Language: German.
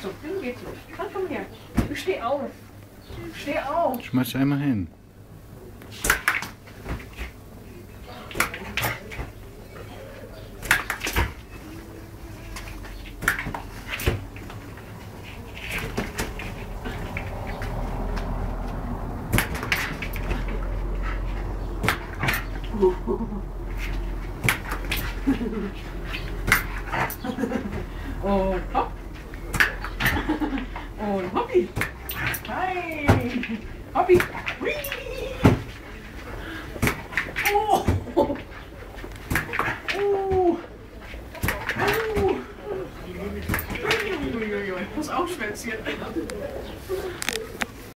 So, dann geht's los. Komm her. Steh auf. Steh auf. Schmeiß einmal hin. Und hopp.